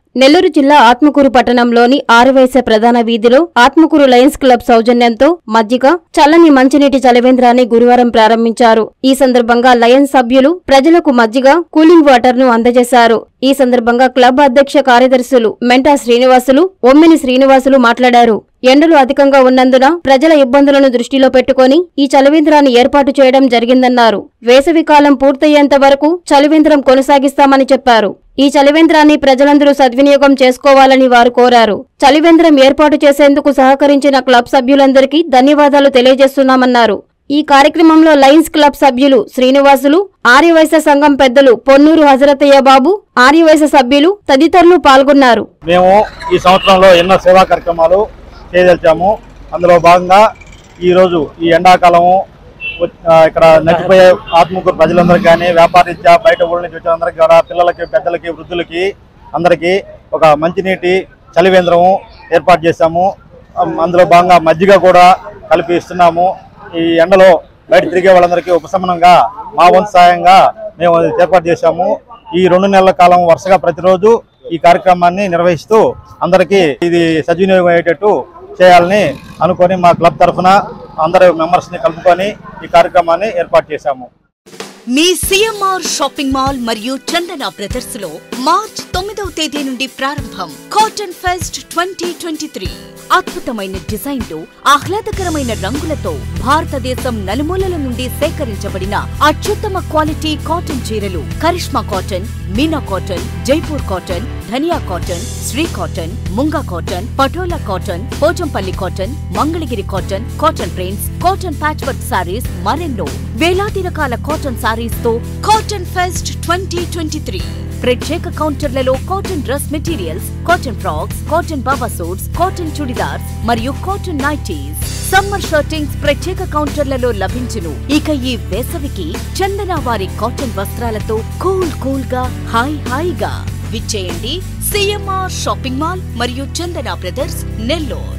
నెల్లూరు జిల్లా ఆత్మకూరు పట్టణంలోని ఆరువైస ప్రధాన వీధిలో ఆత్మకూరు లయన్స్ క్లబ్ సౌజన్యంతో మజ్జిగ, చల్లని మంచినీటి చలివేంద్రాన్ని గురువారం ప్రారంభించారు. ఈ సందర్భంగా లయన్స్ సభ్యులు ప్రజలకు మజ్జిగ, కూలింగ్ వాటర్ ను అందజేశారు. ఈ సందర్భంగా క్లబ్ అధ్యక్ష కార్యదర్శులు మెంటా శ్రీనివాసులు, ఒమ్మిని శ్రీనివాసులు మాట్లాడారు. ఎండలు అధికంగా ఉన్నందున ప్రజల ఇబ్బందులను దృష్టిలో పెట్టుకుని ఈ చలివేంద్రాన్ని ఏర్పాటు చేయడం జరిగిందన్నారు. వేసవికాలం పూర్తయ్యేంత వరకు చలివేంద్రం కొనసాగిస్తామని చెప్పారు. ఈ చలివేంద్రాన్ని ప్రజలందరూ సద్వినియోగం చేసుకోవాలని వారు కోరారు. చలివేంద్రం ఏర్పాటు చేసేందుకు సహకరించిన క్లబ్ సభ్యులందరికీ ధన్యవాదాలు తెలియజేస్తున్నామన్నారు. ఈ కార్యక్రమంలో లయన్స్ క్లబ్ సభ్యులు శ్రీనివాసులు, ఆర్యవైశ్య సంఘం పెద్దలు పొన్నూరు హజరతయ్య బాబు, ఆర్యవైశ్య సభ్యులు తదితరులు పాల్గొన్నారు. మేము ఈ సంవత్సరంలో ఎన్నో సేవా కార్యక్రమాలు చేయదలిచాము. అందులో భాగంగా ఈరోజు ఈ ఎండాకాలము ఇక్కడ నచ్చిపోయే ఆత్మకూరు ప్రజలందరికీ కానీ, వ్యాపారరీత్యా బయట ఊళ్ళ నుంచి వచ్చినందరికీ కూడా, పిల్లలకి, పెద్దలకి, వృద్ధులకి అందరికీ ఒక మంచినీటి చలివేంద్రము ఏర్పాటు చేశాము. అందులో భాగంగా మజ్జిగ కూడా కలిపి ఇస్తున్నాము. ఈ ఎండలో బయట తిరిగే వాళ్ళందరికీ ఉపశమనంగా మా వంతు సాయంగా మేము ఏర్పాటు చేశాము. ఈ 2 నెలల కాలం వరుసగా ప్రతిరోజు ఈ కార్యక్రమాన్ని నిర్వహిస్తూ అందరికీ ఇది సద్వినియోగం అయ్యేటట్టు చేయాలని అనుకొని మా క్లబ్ తరఫున అందరు మెంబర్స్ ని కలుపుకొని ఈ కార్యక్రమాన్ని ఏర్పాటు చేశాము. మీ సిఎంఆర్ షాపింగ్ మాల్ మరియు చందన బ్రదర్స్ లో మార్చ్ 9వ తేదీ నుండి ప్రారంభం కాటన్ ఫెస్ట్ 2023. అద్భుతమైన డిజైన్లు, ఆహ్లాదకరమైన రంగులతో భారతదేశం నలుమూలల నుండి సేకరించబడిన అత్యుత్తమ క్వాలిటీ కాటన్ చీరలు Karishma cotton, Meena cotton, Jaipur cotton, Dhaniya cotton, Shri cotton, Munga cotton, Patola cotton, Pochampally cotton, Mangalagiri cotton, cotton prints, cotton patch work saris, మరెన్నో వేలాది రకాల కాటన్ సారీస్ తో కాటన్ ఫెస్ట్ 2023. ప్రత్యేక కౌంటర్లలో cotton dress materials, cotton frocks, cotton baba suits, cotton chudidars మరియు కాటన్ నైటీస్, సమ్మర్ షర్టింగ్స్ ప్రత్యేక కౌంటర్లలో లభించును. ఇక ఈ వేసవికి చందన వారి కాటన్ వస్త్రాలతో కూల్ గా హాయిగా విచ్చేయండి. సిఎంఆర్ షాపింగ్ మాల్ మరియు చందన బ్రదర్స్, నెల్లూరు.